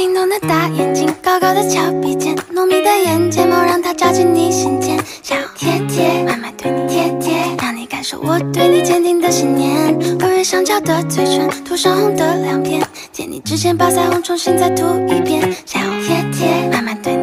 玲珑的大眼睛，高高的翘鼻尖，浓密的眼睫毛让它扎进你心间。想要贴贴，慢慢对你贴贴，让你感受我对你坚定的信念。微微上翘的嘴唇，涂上红的两片，见你之前把腮红重新再涂一遍。想要贴贴，慢慢对你